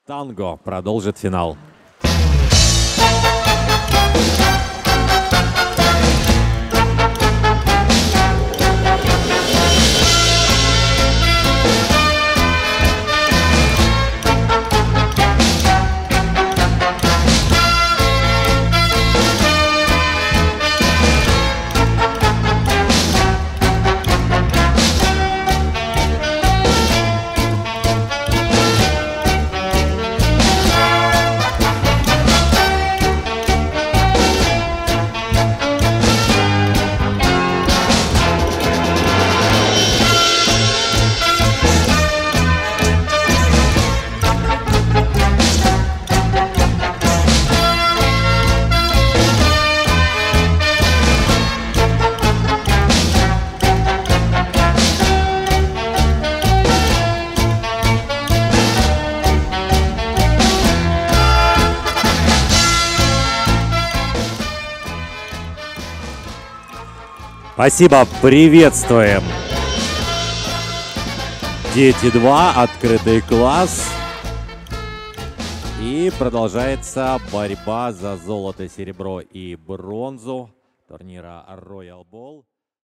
Танго продолжит финал. Спасибо, приветствуем. Дети 2, открытый класс. И продолжается борьба за золото, серебро и бронзу турнира Royal Ball.